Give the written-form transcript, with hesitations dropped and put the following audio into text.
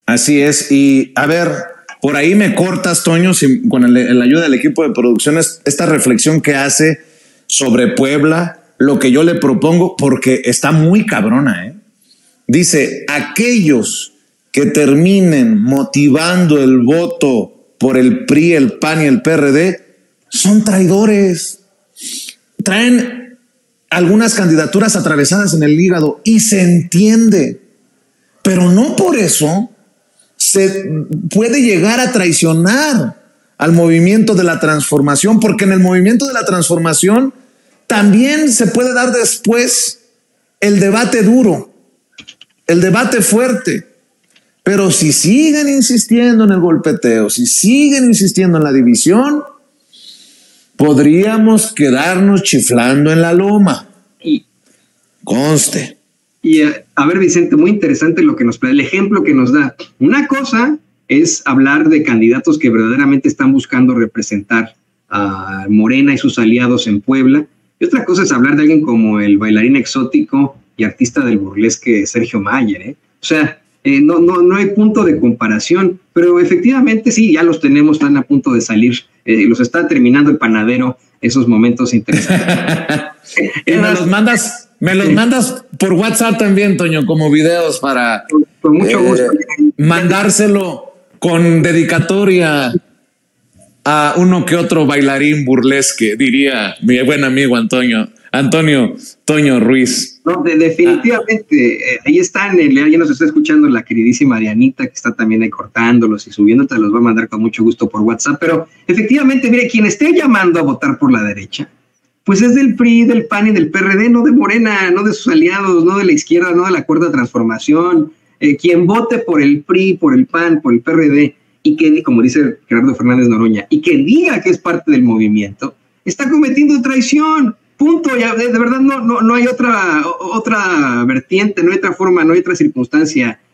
Así es. Y a ver, por ahí me cortas, Toño, con la ayuda del equipo de producción, esta reflexión que hace sobre Puebla, lo que yo le propongo, porque está muy cabrona, ¿eh? Dice, aquellos que terminen motivando el voto por el PRI, el PAN y el PRD son traidores. Traen algunas candidaturas atravesadas en el hígado y se entiende, pero no por eso se puede llegar a traicionar al movimiento de la transformación, porque en el movimiento de la transformación también se puede dar después el debate duro, el debate fuerte. Pero si siguen insistiendo en el golpeteo, si siguen insistiendo en la división, podríamos quedarnos chiflando en la loma. Conste. Y a ver, Vicente, muy interesante el ejemplo que nos da. Una cosa es hablar de candidatos que verdaderamente están buscando representar a Morena y sus aliados en Puebla. Y otra cosa es hablar de alguien como el bailarín exótico y artista del burlesque Sergio Mayer, ¿eh? O sea, no hay punto de comparación, pero efectivamente sí, ya los tenemos, están a punto de salir, los está terminando el panadero, esos momentos interesantes. Me los mandas por WhatsApp también, Toño, como videos para con mucho gusto mandárselo con dedicatoria a uno que otro bailarín burlesque, diría mi buen amigo Toño Ruiz. No, definitivamente, ahí están, ya nos está escuchando la queridísima Dianita, que está también ahí cortándolos y subiéndote, los voy a mandar con mucho gusto por WhatsApp, pero efectivamente, mire, quien esté llamando a votar por la derecha, pues es del PRI, del PAN y del PRD, no de Morena, no de sus aliados, no de la izquierda, no de la Cuarta Transformación. Quien vote por el PRI, por el PAN, por el PRD, y que, como dice Gerardo Fernández Noroña, y que diga que es parte del movimiento, está cometiendo traición. Punto. Ya, de verdad no hay otra vertiente, no hay otra forma, no hay otra circunstancia